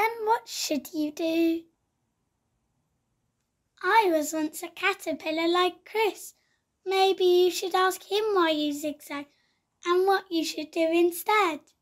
Then what should you do? I was once a caterpillar like Chris. Maybe you should ask him why you zigzag and what you should do instead.